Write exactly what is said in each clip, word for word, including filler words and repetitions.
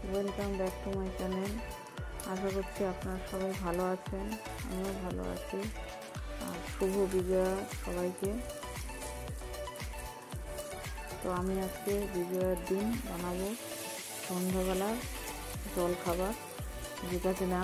Welcome back to my channel. আশা করছি আপনারা সবাই ভালো আছেন, আমিও ভালো আছি। আর শুভ বিজয়া সবাইকে। তো আমি আজকে বিজয়ার দিন বানাবো সন্ধ্যাবেলার জল খাবার, যেটা কিনা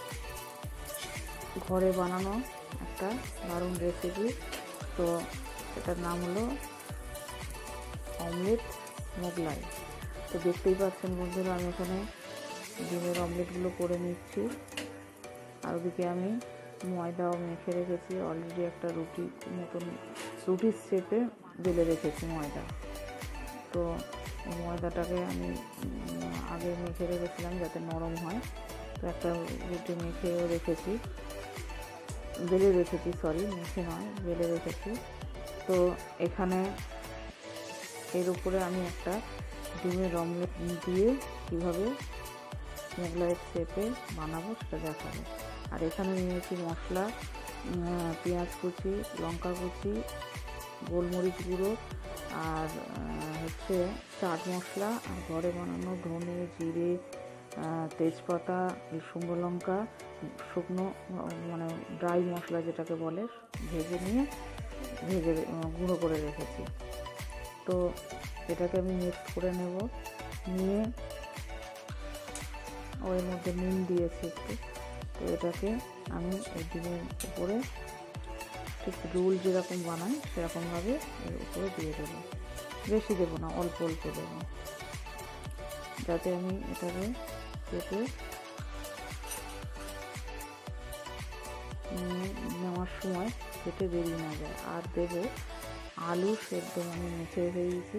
ঘরে বানানো একটা দারুণ রেসিপি। তো এটার নাম হলো অমলেট মোগলাই। তো দেখতেই পাচ্ছেন বন্ধুরা, আমি এখানে ডিমের অমলেটগুলো করে নিচ্ছি। আর ওদিকে আমি ময়দাও মেখে রেখেছি অলরেডি, একটা রুটি মতন রুটির শেপে বেলে রেখেছি ময়দা। তো ময়দাটাকে আমি আগে মেখে রেখেছিলাম যাতে নরম হয়। তো একটা রুটি মেখেও রেখেছি, বেলে রেখেছি সরি মেখে নয় বেলে রেখেছি। তো এখানে এর উপরে আমি একটা ডিমের অমলেট দিয়ে কীভাবে মোগলাইয়ের শেপে বানাবো সেটা দেখাবো। আর এখানে নিয়েছি মশলা, পেঁয়াজ কুচি, লঙ্কা কুচি, গোলমরিচ গুঁড়ো, আর হচ্ছে চাট মশলা, আর ঘরে বানানো ধনে, জিরে, তেজপাতা, শুকনো লঙ্কা, শুকনো মানে ড্রাই মশলা যেটাকে বলে, ভেজে নিয়ে ভেজে গুঁড়ো করে রেখেছি। তো এটাকে আমি মিক্স করে নেব, নিয়ে ওর মধ্যে নুন দিয়েছি একটু। তো এটাকে আমি এই ডিমের উপরে ঠিক রোল যেরকম বানাই সেরকমভাবে এর উপরে দিয়ে দেবো। বেশি দেবো না, অল্প অল্প দেবো, যাতে আমি এটাকে কেটে নেওয়ার সময় কেটে বেরিয়ে না যায়। আর দেবো আলু সেদ্ধ, আমি মেখে রেখেছি।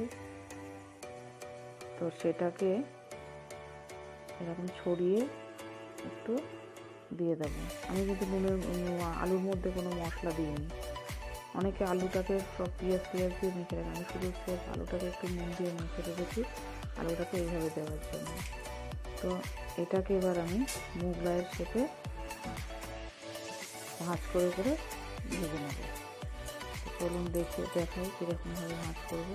তো সেটাকে এরকম ছড়িয়ে একটু দিয়ে দেবো। আমি কিন্তু নুনের আলুর মধ্যে কোনো মশলা দিইনি। অনেকে আলুটাকে সব পেঁয়াজ পেঁয়াজ দিয়ে মেখে রাখে, আমি শুধু আলুটাকে একটু নুন দিয়ে মেখে রেখেছি আলুটাকে এইভাবে দেওয়ার জন্য। তো এটাকে এবার আমি মোগলাইয়ের শেপে ভাঁজ করে করে ভেজে নেব। চলুন দেখে দেখাই কীরকমভাবে ভাঁজ করবো।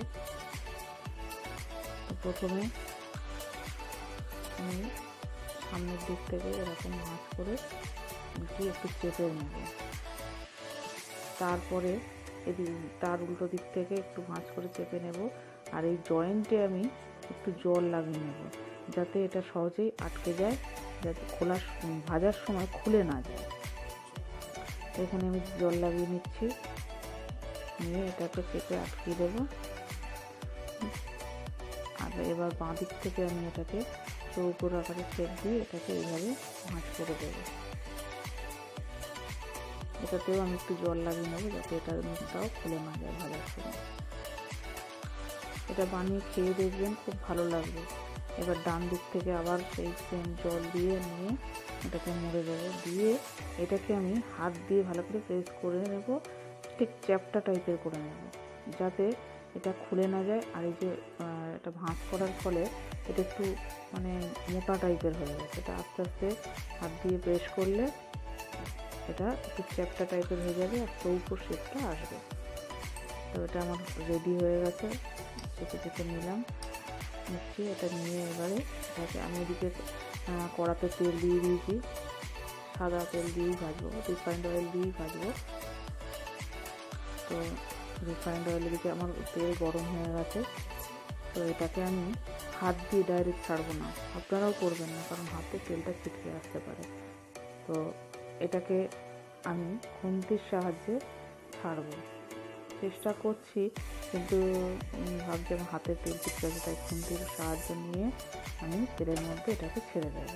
তো প্রথমে আমি সামনের দিক থেকে এরকম ভাঁজ করে উল্টিয়ে একটু চেপে নেব। তারপরে এদিক তার উল্টো দিক থেকে একটু ভাঁজ করে চেপে নেব। আর এই জয়েন্টে আমি একটু জল লাগিয়ে নেব, যাতে এটা সহজেই আটকে যায়, যাতে খোলার ভাজার সময় খুলে না যায়। এখানে আমি জল লাগিয়ে নিচ্ছি, নিয়ে এটাকে চেপে আটকিয়ে দেবো। আর এবার বাঁ দিক থেকে আমি এটাকে চৌকোর আকারে শেপ দিয়ে এটাকে এইভাবে ভাঁজ করে দেবো। এটাতেও আমি একটু জল লাগিয়ে নেবো, যাতে এটার মুখটাও খুলে না যায় ভাজার সময়। এটা বানিয়ে খেয়ে দেখবেন, খুব ভালো লাগবে। এবার ডান দিক থেকে আবার সেই সেম জল দিয়ে নিয়ে এটাকে মুড়ে দেবো, দিয়ে এটাকে আমি হাত দিয়ে ভালো করে প্রেস করে নেব, ঠিক চ্যাপটা টাইপের করে নেব, যাতে এটা খুলে না যায়। আর এই যে এটা ভাঁজ করার ফলে এটা একটু মানে মোটা টাইপের হয়ে গেছে। এটা আস্তে আস্তে হাত দিয়ে প্রেস করলে এটা একটু চ্যাপটা টাইপের হয়ে যাবে আর চৌকো শেপটা আসবে। তো এটা আমার রেডি হয়ে গেছে, চেপে চেপে নিলাম নিচ্ছি। এটা নিয়ে এবারে এটাকে আমি এদিকে কড়াতে তেল দিয়ে দিয়েছি, সাদা তেল দিয়েই ভাজবো, রিফাইন্ড অয়েল দিয়েই ভাজবো। তো রিফাইন্ড অয়েলের দিকে আমার তেল গরম হয়ে গেছে। তো এটাকে আমি হাত দিয়ে ডাইরেক্ট ছাড়বো না, আপনারাও করবেন না, কারণ হাতে তেলটা ছিটকে আসতে পারে। তো এটাকে আমি খুন্তির সাহায্যে ছাড়বো, চেষ্টা করছি, কিন্তু ভাবছি আমার হাতের তেল ছিটকে আছে, তাই খুন্তির সাহায্য নিয়ে আমি তেলের মধ্যে এটাকে ছেড়ে দেবো।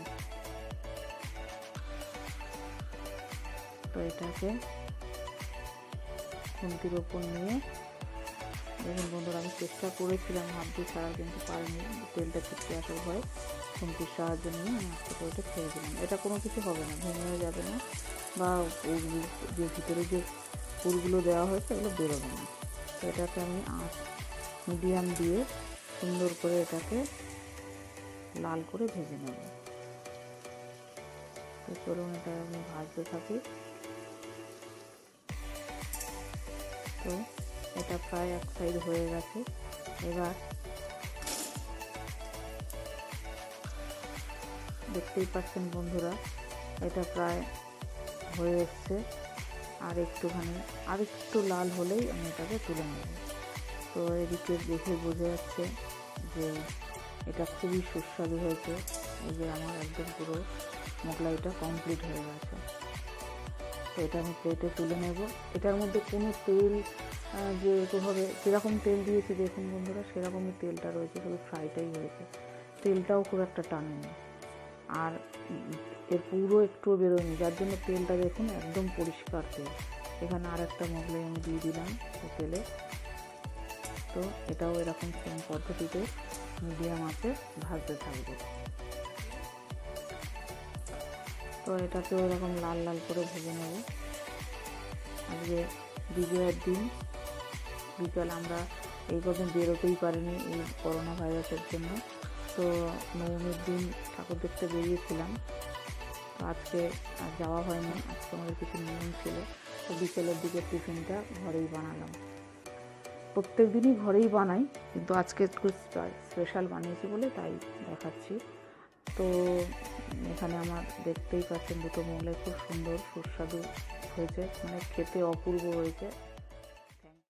তো এটাকে খুন্তির ওপর নিয়ে দেখুন বন্ধুরা, আমি চেষ্টা করেছিলাম হাত দিয়ে ছাড়ার, কিন্তু পারিনি, তেলটা ছিটকে আসার ভয় খুন্তির সাহায্য নিয়ে আমি আস্তে করে এটা ছেড়ে দিলাম। এটা কোনো কিছু হবে না, ভেঙে যাবে না, বা যে ভিতরে যে ফুলগুলো দেওয়া হয়েছে এগুলো বেরোবে না। তো এটাকে আমি আঁচ মিডিয়াম দিয়ে সুন্দর করে এটাকে লাল করে ভেজে নেব। তো চলুন এটা আমি ভাজতে থাকি। তো এটা প্রায় এক সাইড হয়ে গেছে। এবার দেখতেই পাচ্ছেন বন্ধুরা, এটা প্রায় হয়ে এসছে। আর একটুখানি আর একটু লাল হলেই আমি এটাকে তুলে নেব। তো এদিকে দেখে বোঝা যাচ্ছে যে এটা খুবই সুস্বাদু হয়েছে। এই যে আমার একদম পুরো মোগলাইটা কমপ্লিট হয়ে গেছে। তো এটা আমি প্লেটে তুলে নেব। এটার মধ্যে কোনো তেল যে এভাবে যেরকম তেল দিয়েছি দেখুন বন্ধুরা, সেরকমই তেলটা রয়েছে, শুধু ফ্রাইটাই হয়েছে। তেলটাও খুব একটা টানেনি, আর এর পুরো একটুও বেরোয়নি, যার জন্য তেলটা দেখুন একদম পরিষ্কার তেল। এখানে আর একটা মোগলাই আমি দিয়ে দিলাম তেলে। তো এটাও এরকম সেম পদ্ধতিতে মিডিয়াম আঁচে ভাজতে থাকবে। তো এটাকেও এরকম লাল লাল করে ভেজে নেব। আজকে বিজয়ের দিন, বিকাল আমরা এই কদিন বেরোতেই পারিনি এই করোনা ভাইরাসের জন্য। তো নবমীর দিন ঠাকুর দেখতে বেরিয়েছিলাম, তো আজকে আর যাওয়া হয়নি। আজকে আমাদের কিছু নিয়ম ছিল, তো বিকেলের দিকে টিফিনটা ঘরেই বানালাম। প্রত্যেক দিনই ঘরেই বানাই, কিন্তু আজকে একটু স্পেশাল বানিয়েছি বলে তাই দেখাচ্ছি। তো এখানে আমার দেখতেই পাচ্ছেন দুটো মোগলাই খুব সুন্দর সুস্বাদু হয়েছে, মানে খেতে অপূর্ব হয়েছে।